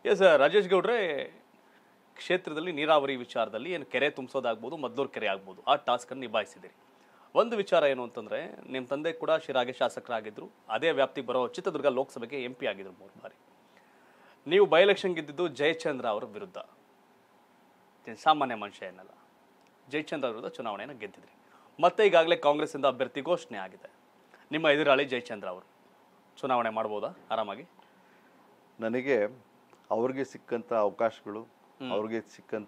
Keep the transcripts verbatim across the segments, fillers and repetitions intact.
S Rajesh ಗೌಡ್ರೆ, ಕ್ಷೇತ್ರದಲ್ಲಿ ನೀರಾವರಿ ವಿಚಾರದಲ್ಲಿ ಏನು ಕೆರೆ ತುಂಬಿಸೋದಾಗ್ಬೋದು, ಮದ್ದೂರು ಕೆರೆ ಆಗ್ಬೋದು, ಆ ಟಾಸ್ಕನ್ನು ನಿಭಾಯಿಸಿದಿರಿ. ಒಂದು ವಿಚಾರ ಏನು ಅಂತಂದರೆ, ನಿಮ್ಮ ತಂದೆ ಕೂಡ ಶಿರಾಗೆ ಶಾಸಕರಾಗಿದ್ದರು, ಅದೇ ವ್ಯಾಪ್ತಿಗೆ ಬರೋ ಚಿತ್ರದುರ್ಗ ಲೋಕಸಭೆಗೆ ಎಂ ಪಿ ಆಗಿದ್ರು ಮೂರು ಬಾರಿ. ನೀವು ಬೈ ಎಲೆಕ್ಷನ್ ಗೆದ್ದಿದ್ದು ಜಯಚಂದ್ರ ಅವರ ವಿರುದ್ಧ, ಸಾಮಾನ್ಯ ಮನುಷ್ಯ ಏನಲ್ಲ, ಜಯಚಂದ್ರ ವಿರುದ್ಧ ಚುನಾವಣೆಯನ್ನು ಗೆದ್ದಿದ್ರಿ. ಮತ್ತೆ ಈಗಾಗಲೇ ಕಾಂಗ್ರೆಸ್ಸಿಂದ ಅಭ್ಯರ್ಥಿ ಘೋಷಣೆ ಆಗಿದೆ. ನಿಮ್ಮ ಎದುರಾಳಿ ಜಯಚಂದ್ರ ಅವರು ಚುನಾವಣೆ ಮಾಡ್ಬೋದಾ ಆರಾಮಾಗಿ? ನನಗೆ ಅವ್ರಿಗೆ ಸಿಕ್ಕಂಥ ಅವಕಾಶಗಳು, ಅವ್ರಿಗೆ ಸಿಕ್ಕಂಥ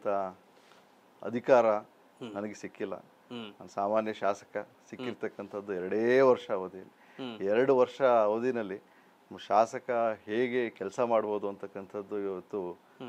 ಅಧಿಕಾರ ನನಗೆ ಸಿಕ್ಕಿಲ್ಲ. ನಾನು ಸಾಮಾನ್ಯ ಶಾಸಕ, ಸಿಕ್ಕಿರ್ತಕ್ಕಂಥದ್ದು ಎರಡೇ ವರ್ಷ ಅವಧಿಯಲ್ಲಿ. ಎರಡು ವರ್ಷ ಅವಧಿನಲ್ಲಿ ಶಾಸಕ ಹೇಗೆ ಕೆಲಸ ಮಾಡ್ಬೋದು ಅಂತಕ್ಕಂಥದ್ದು ಇವತ್ತು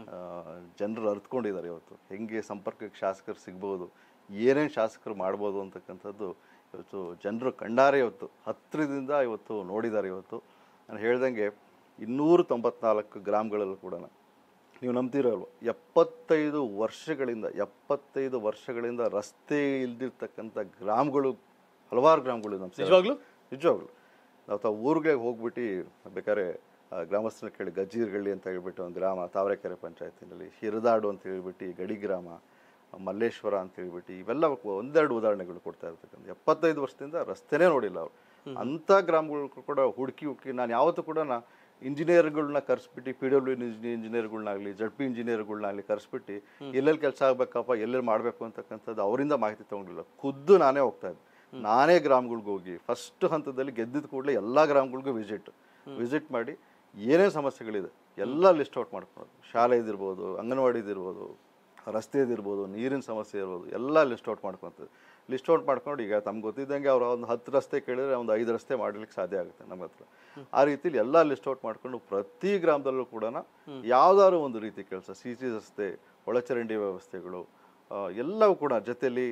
ಜನರು ಅರ್ಥಕೊಂಡಿದ್ದಾರೆ. ಇವತ್ತು ಹೆಂಗೆ ಸಂಪರ್ಕಕ್ಕೆ ಶಾಸಕರು ಸಿಗ್ಬೋದು, ಏನೇನು ಶಾಸಕರು ಮಾಡ್ಬೋದು ಅಂತಕ್ಕಂಥದ್ದು ಇವತ್ತು ಜನರು ಕಣ್ಣಾರೆ ಇವತ್ತು ಹತ್ತಿರದಿಂದ ಇವತ್ತು ನೋಡಿದ್ದಾರೆ. ಇವತ್ತು ನಾನು ಹೇಳ್ದಂಗೆ ಇನ್ನೂರ ತೊಂಬತ್ನಾಲ್ಕು ಗ್ರಾಮಗಳಲ್ಲೂ ಕೂಡ ನೀವು ನಂಬ್ತಿರೋಲ್ವ, ಎಪ್ಪತ್ತೈದು ವರ್ಷಗಳಿಂದ ಎಪ್ಪತ್ತೈದು ವರ್ಷಗಳಿಂದ ರಸ್ತೆ ಇಲ್ದಿರ್ತಕ್ಕಂಥ ಗ್ರಾಮಗಳು ಹಲವಾರು ಗ್ರಾಮಗಳು ನಮ್ಮ ನಿಜವಾಗ್ಲೂ ನಿಜವಾಗ್ಲು ನಾವು ತಾವು ಊರಿಗೆ ಹೋಗ್ಬಿಟ್ಟು ಬೇಕಾದ್ರೆ ಗ್ರಾಮಸ್ಥರ ಕೇಳಿ ಗಜ್ಜೀರ್ಗಳ್ಳಿ ಅಂತ ಹೇಳ್ಬಿಟ್ಟು ಒಂದು ಗ್ರಾಮ ತಾವರೆಕೆರೆ ಪಂಚಾಯತಿನಲ್ಲಿ, ಹಿರದಾಡು ಅಂತ ಹೇಳ್ಬಿಟ್ಟು ಗಡಿ ಗ್ರಾಮ, ಮಲ್ಲೇಶ್ವರ ಅಂತ ಹೇಳ್ಬಿಟ್ಟು ಇವೆಲ್ಲ ಒಂದೆರಡು ಉದಾಹರಣೆಗಳು ಕೊಡ್ತಾ ಇರ್ತಕ್ಕಂಥ ಎಪ್ಪತ್ತೈದು ವರ್ಷದಿಂದ ರಸ್ತೆನೇ ನೋಡಿಲ್ಲ ಅವರು. ಅಂಥ ಗ್ರಾಮಗಳು ಕೂಡ ಹುಡುಕಿ ಹುಡುಕಿ ನಾನು ಯಾವತ್ತೂ ಕೂಡ ನಾ ಇಂಜಿನಿಯರ್ಗಳನ್ನ ಕರೆಸ್ಬಿಟ್ಟು, ಪಿ ಡಬ್ಲ್ಯೂ ಇಂಜಿನಿಯರ್ಗಳನ್ನಾಗಲಿ, ಜಡ್ ಪಿ ಇಂಜಿನಿಯರ್ಗಳನ್ನಾಗಲಿ ಕರೆಸ್ಬಿಟ್ಟು ಎಲ್ಲೆಲ್ಲಿ ಕೆಲಸ ಆಗಬೇಕಪ್ಪ, ಎಲ್ಲೆಲ್ಲಿ ಮಾಡಬೇಕು ಅಂತಕ್ಕಂಥದ್ದು ಅವರಿಂದ ಮಾಹಿತಿ ತೊಗೊಂಡಿಲ್ಲ. ಖುದ್ದು ನಾನೇ ಹೋಗ್ತಾ ಇದ್ದೆ, ನಾನೇ ಗ್ರಾಮಗಳಿಗೆ ಹೋಗಿ ಫಸ್ಟ್ ಹಂತದಲ್ಲಿ ಗೆದ್ದಿದ್ದ ಕೂಡಲೇ ಎಲ್ಲ ಗ್ರಾಮಗಳಿಗೂ ವಿಸಿಟ್ ವಿಸಿಟ್ ಮಾಡಿ ಏನೇನು ಸಮಸ್ಯೆಗಳಿದೆ ಎಲ್ಲ ಲಿಸ್ಟ್ ಔಟ್ ಮಾಡ್ಕೊಳೋದು. ಶಾಲೆದಿರ್ಬೋದು, ಅಂಗನವಾಡಿದಿರ್ಬೋದು, ರಸ್ತೆದಿರ್ಬೋದು, ನೀರಿನ ಸಮಸ್ಯೆ ಇರ್ಬೋದು, ಎಲ್ಲ ಲಿಸ್ಟ್ ಔಟ್ ಮಾಡ್ಕೊತೀವಿ. ಲಿಸ್ಟ್ ಔಟ್ ಮಾಡ್ಕೊಂಡು ಈಗ ತಮ್ಗೆ ಗೊತ್ತಿದ್ದಂಗೆ ಅವ್ರು ಒಂದು ಹತ್ತು ರಸ್ತೆ ಕೇಳಿದ್ರೆ ಒಂದು ಐದು ರಸ್ತೆ ಮಾಡಲಿಕ್ಕೆ ಸಾಧ್ಯ ಆಗುತ್ತೆ ನಮ್ಮ ಹತ್ರ. ಆ ರೀತಿಲಿ ಎಲ್ಲ ಲಿಸ್ಟ್ ಔಟ್ ಮಾಡ್ಕೊಂಡು ಪ್ರತಿ ಗ್ರಾಮದಲ್ಲೂ ಕೂಡ ಯಾವ್ದಾದ್ರು ಒಂದು ರೀತಿ ಕೆಲಸ, ಸಿ ಸಿ ರಸ್ತೆ, ಒಳಚರಂಡಿ ವ್ಯವಸ್ಥೆಗಳು ಎಲ್ಲವೂ ಕೂಡ, ಜೊತೆಯಲ್ಲಿ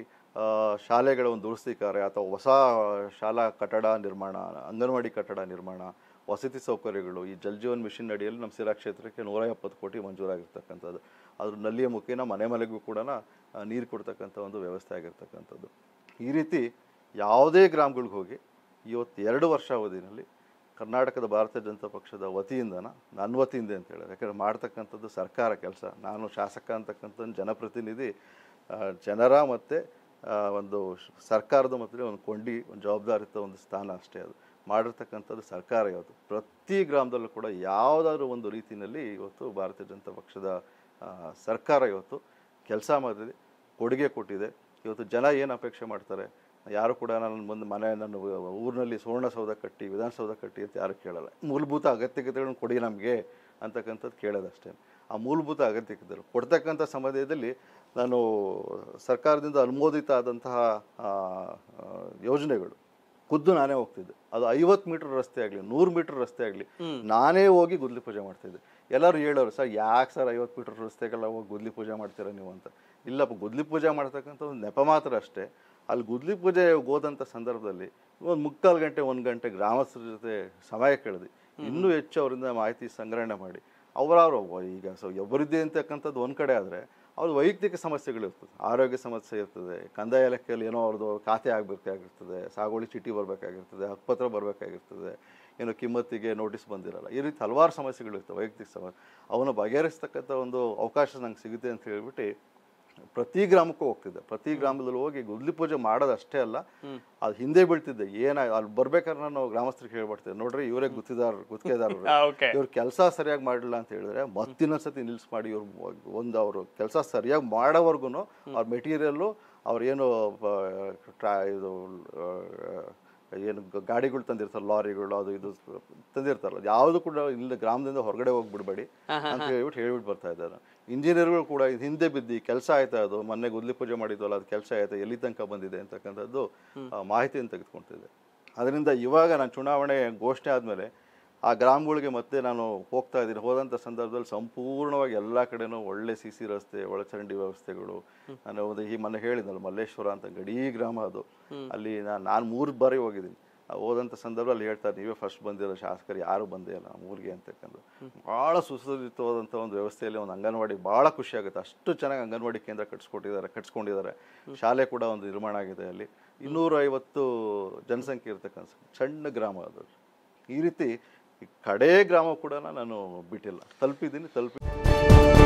ಶಾಲೆಗಳ ಒಂದು ದುರಸ್ತಿ ಕಾರ್ಯ ಅಥವಾ ಹೊಸ ಶಾಲಾ ಕಟ್ಟಡ ನಿರ್ಮಾಣ, ಅಂಗನವಾಡಿ ಕಟ್ಟಡ ನಿರ್ಮಾಣ, ವಸತಿ ಸೌಕರ್ಯಗಳು, ಈ ಜಲ್ ಜೀವನ್ ಮಿಷನ್ ಅಡಿಯಲ್ಲಿ ನಮ್ಮ ಸಿರಾ ಕ್ಷೇತ್ರಕ್ಕೆ ನೂರ ಎಪ್ಪತ್ತು ಕೋಟಿ ಮಂಜೂರಾಗಿರ್ತಕ್ಕಂಥದ್ದು. ಅದ್ರ ನಲ್ಲಿಯ ಮುಖೇನ ಮನೆ ಮನೆಗೂ ಕೂಡ ನೀರು ಕೊಡ್ತಕ್ಕಂಥ ಒಂದು ವ್ಯವಸ್ಥೆ ಆಗಿರ್ತಕ್ಕಂಥದ್ದು. ಈ ರೀತಿ ಯಾವುದೇ ಗ್ರಾಮಗಳಿಗೆ ಹೋಗಿ ಇವತ್ತು ಎರಡು ವರ್ಷ ಅವಧಿನಲ್ಲಿ ಕರ್ನಾಟಕದ ಭಾರತೀಯ ಜನತಾ ಪಕ್ಷದ ವತಿಯಿಂದನ, ನನ್ನ ವತಿಯಿಂದ ಅಂತ ಹೇಳಿದ್ರೆ, ಯಾಕಂದರೆ ಮಾಡ್ತಕ್ಕಂಥದ್ದು ಸರ್ಕಾರ ಕೆಲಸ, ನಾನು ಶಾಸಕ ಅಂತಕ್ಕಂಥ ಜನಪ್ರತಿನಿಧಿ, ಜನರ ಮತ್ತು ಒಂದು ಸರ್ಕಾರದ ಮಧ್ಯೆ ಒಂದು ಕೊಂಡಿ, ಒಂದು ಜವಾಬ್ದಾರಿತ ಒಂದು ಸ್ಥಾನ ಅಷ್ಟೇ. ಅದು ಮಾಡಿರ್ತಕ್ಕಂಥದ್ದು ಸರ್ಕಾರ. ಇವತ್ತು ಪ್ರತಿ ಗ್ರಾಮದಲ್ಲೂ ಕೂಡ ಯಾವುದಾದ್ರೂ ಒಂದು ರೀತಿಯಲ್ಲಿ ಇವತ್ತು ಭಾರತೀಯ ಜನತಾ ಪಕ್ಷದ ಸರ್ಕಾರ ಇವತ್ತು ಕೆಲಸ ಮಾಡಿದೆ, ಕೊಡುಗೆ ಕೊಟ್ಟಿದೆ. ಇವತ್ತು ಜನ ಏನು ಅಪೇಕ್ಷೆ ಮಾಡ್ತಾರೆ, ಯಾರು ಕೂಡ ನನ್ನ ಮುಂದೆ ಮನೆ, ನನ್ನ ಊರಿನಲ್ಲಿ ಸುವರ್ಣಸೌಧ ಕಟ್ಟಿ, ವಿಧಾನಸೌಧ ಕಟ್ಟಿ ಅಂತ ಯಾರು ಕೇಳಲ್ಲ. ಮೂಲಭೂತ ಅಗತ್ಯತೆಗಳನ್ನು ಕೊಡಿ ನಮಗೆ ಅಂತಕ್ಕಂಥದ್ದು ಕೇಳೋದಷ್ಟೇ. ಆ ಮೂಲಭೂತ ಅಗತ್ಯತೆಗಳು ಕೊಡ್ತಕ್ಕಂಥ ಸಮಯದಲ್ಲಿ ನಾನು ಸರ್ಕಾರದಿಂದ ಅನುಮೋದಿತ ಆದಂತಹ ಯೋಜನೆಗಳು ಖುದ್ದು ನಾನೇ ಹೋಗ್ತಿದ್ದೆ. ಅದು ಐವತ್ತು ಮೀಟರ್ ರಸ್ತೆ ಆಗಲಿ, ನೂರು ಮೀಟರ್ ರಸ್ತೆ ಆಗಲಿ, ನಾನೇ ಹೋಗಿ ಗುದ್ಲಿ ಪೂಜೆ ಮಾಡ್ತಿದ್ದೆ. ಎಲ್ಲರೂ ಹೇಳೋರು, ಸರ್ ಯಾಕೆ ಸರ್ ಐವತ್ತು ಮೀಟರ್ ರಸ್ತೆಗೆಲ್ಲ ಹೋಗಿ ಗುದ್ಲಿ ಪೂಜೆ ಮಾಡ್ತೀರಾ ನೀವು ಅಂತ. ಇಲ್ಲಪ್ಪ, ಗುದ್ಲಿ ಪೂಜೆ ಮಾಡ್ತಕ್ಕಂಥ ಒಂದು ನೆಪ ಮಾತ್ರ ಅಷ್ಟೇ. ಅಲ್ಲಿ ಗುದ್ಲಿ ಪೂಜೆ ಹೋದಂಥ ಸಂದರ್ಭದಲ್ಲಿ ಒಂದು ಮುಕ್ಕಾಲು ಗಂಟೆ ಒಂದು ಗಂಟೆ ಗ್ರಾಮಸ್ಥರ ಜೊತೆ ಸಮಯ ಕೇಳಿದ್ವಿ. ಇನ್ನೂ ಹೆಚ್ಚು ಅವರಿಂದ ಮಾಹಿತಿ ಸಂಗ್ರಹಣೆ ಮಾಡಿ ಅವರವರು ಈಗ ಸೊ ಅಭಿವೃದ್ಧಿ ಅಂತಕ್ಕಂಥದ್ದು ಒಂದು ಕಡೆ ಆದರೆ ಅವ್ರ ವೈಯಕ್ತಿಕ ಸಮಸ್ಯೆಗಳಿರ್ತದೆ, ಆರೋಗ್ಯ ಸಮಸ್ಯೆ ಇರ್ತದೆ, ಕಂದಾಯ ಇಲಾಖೆಯಲ್ಲಿ ಏನೋ ಅವ್ರದ್ದು ಖಾತೆ ಆಗಬೇಕಾಗಿರ್ತದೆ, ಸಾಗುವಳಿ ಚೀಟಿ ಬರಬೇಕಾಗಿರ್ತದೆ, ಹಕ್ಕುಪತ್ರ ಬರಬೇಕಾಗಿರ್ತದೆ, ಏನೋ ಕಿಮ್ಮತ್ತಿಗೆ ನೋಟಿಸ್ ಬಂದಿರಲ್ಲ. ಈ ರೀತಿ ಹಲವಾರು ಸಮಸ್ಯೆಗಳಿರ್ತವೆ, ವೈಯಕ್ತಿಕ ಸಮಸ್ಯೆ. ಅವನ್ನ ಬಗೆಹರಿಸ್ತಕ್ಕಂಥ ಒಂದು ಅವಕಾಶ ನಂಗೆ ಸಿಗುತ್ತೆ ಅಂತ ಹೇಳ್ಬಿಟ್ಟು ಪ್ರತಿ ಗ್ರಾಮಕ್ಕೂ ಹೋಗ್ತಿದ್ದೆ. ಪ್ರತಿ ಗ್ರಾಮದಲ್ಲಿ ಹೋಗಿ ಗುದ್ಲಿ ಪೂಜೆ ಮಾಡೋದಷ್ಟೇ ಅಲ್ಲ, ಅದು ಹಿಂದೆ ಬೀಳ್ತಿದ್ದೆ. ಏನ ಅಲ್ಲಿ ಬರ್ಬೇಕಾದ್ರೆ ನಾನು ಗ್ರಾಮಸ್ಥರಿಗೆ ಹೇಳ್ಬಿಡ್ತೇವೆ, ನೋಡ್ರಿ ಇವರೇ ಗುತ್ತಿದಾರ ಗುತ್ತಿಗೆದಾರರು, ಇವ್ರ ಕೆಲಸ ಸರಿಯಾಗಿ ಮಾಡಲಿಲ್ಲ ಅಂತ ಹೇಳಿದ್ರೆ ಮತ್ತಿನ್ನೊಂದ್ಸತಿ ನಿಲ್ಸ್ ಮಾಡಿ ಇವ್ರು ಒಂದು ಅವರು ಕೆಲಸ ಸರಿಯಾಗಿ ಮಾಡೋವರೆಗೂ ಅವ್ರ ಮೆಟೀರಿಯಲ್ಲು, ಅವ್ರು ಏನು ಇದು ಏನು ಗಾಡಿಗಳು ತಂದಿರ್ತಾರೆ, ಲಾರಿಗಳು, ಅದು ಇದು ತಂದಿರ್ತಾರಲ್ಲ, ಯಾವುದು ಕೂಡ ಇಲ್ಲ ಗ್ರಾಮದಿಂದ ಹೊರಗಡೆ ಹೋಗ್ಬಿಡ್ಬೇಡಿ ಅಂತ ಹೇಳ್ಬಿಟ್ಟು ಹೇಳ್ಬಿಟ್ಟು ಬರ್ತಾ ಇದ್ದಾರೆ. ಇಂಜಿನಿಯರ್ಗಳು ಕೂಡ ಹಿಂದೆ ಬಿದ್ದು ಕೆಲಸ ಆಯ್ತಾ, ಅದು ಮೊನ್ನೆ ಗುದ್ಲಿ ಪೂಜೆ ಮಾಡಿದ್ವಲ್ಲ, ಅದು ಕೆಲಸ ಆಯ್ತಾ, ಎಲ್ಲಿ ತನಕ ಬಂದಿದೆ ಅಂತಕ್ಕಂಥದ್ದು ಮಾಹಿತಿಯನ್ನು ತೆಗೆದುಕೊಳ್ತಿದ್ದೆ. ಅದರಿಂದ ಇವಾಗ ನಾನು ಚುನಾವಣೆ ಘೋಷಣೆ ಆದಮೇಲೆ ಆ ಗ್ರಾಮಗಳಿಗೆ ಮತ್ತೆ ನಾನು ಹೋಗ್ತಾ ಇದ್ದೀನಿ. ಹೋದಂಥ ಸಂದರ್ಭದಲ್ಲಿ ಸಂಪೂರ್ಣವಾಗಿ ಎಲ್ಲ ಕಡೆನೂ ಒಳ್ಳೆ ಸಿ ಸಿ ರಸ್ತೆ, ಒಳಚರಂಡಿ ವ್ಯವಸ್ಥೆಗಳು. ನಾನು ಒಂದು ಈ ಮೊನ್ನೆ ಹೇಳಿದ್ನಲ್ಲ, ಮಲ್ಲೇಶ್ವರ ಅಂತ ಗಡಿ ಗ್ರಾಮ, ಅದು ಅಲ್ಲಿ ನಾನು ನಾನು ಮೂರು ಬಾರಿ ಹೋಗಿದ್ದೀನಿ. ಹೋದಂಥ ಸಂದರ್ಭದಲ್ಲಿ ಹೇಳ್ತಾರೆ, ನೀವೇ ಫಸ್ಟ್ ಬಂದಿರೋ ಶಾಸಕರು ಯಾರು ಬಂದೇ ಇಲ್ಲ ನಮ್ಮ ಊರಿಗೆ ಅಂತಕ್ಕಂಥ. ಭಾಳ ಸುಸಜ್ಜಿತವಾದಂಥ ಒಂದು ವ್ಯವಸ್ಥೆಯಲ್ಲಿ ಒಂದು ಅಂಗನವಾಡಿ ಭಾಳ ಖುಷಿ ಆಗುತ್ತೆ. ಅಷ್ಟು ಚೆನ್ನಾಗಿ ಅಂಗನವಾಡಿ ಕೇಂದ್ರ ಕಟ್ಸ್ಕೊಟ್ಟಿದ್ದಾರೆ ಕಟ್ಸ್ಕೊಂಡಿದ್ದಾರೆ ಶಾಲೆ ಕೂಡ ಒಂದು ನಿರ್ಮಾಣ ಆಗಿದೆ. ಅಲ್ಲಿ ಇನ್ನೂರ ಐವತ್ತು ಜನಸಂಖ್ಯೆ ಇರ್ತಕ್ಕಂಥ ಸಣ್ಣ ಗ್ರಾಮ ಅದು. ಈ ರೀತಿ ಕಡೇ ಗ್ರಾಮ ಕೂಡ ನಾನು ಬಿಟ್ಟಿಲ್ಲ, ತಲುಪಿದ್ದೀನಿ ತಲುಪಿ ನಮಸ್ಕಾರ.